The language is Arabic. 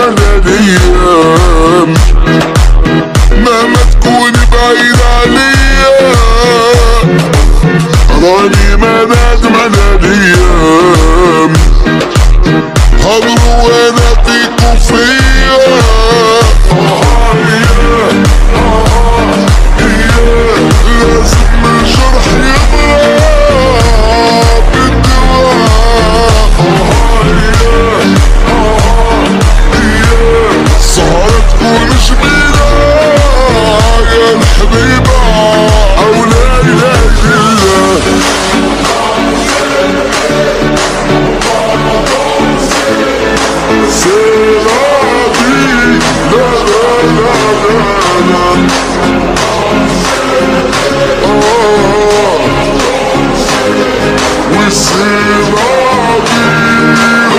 على الايام، مهما تكوني بعيد عليا راني ما نادم على الايام. حضروا وانا فيكوا فيا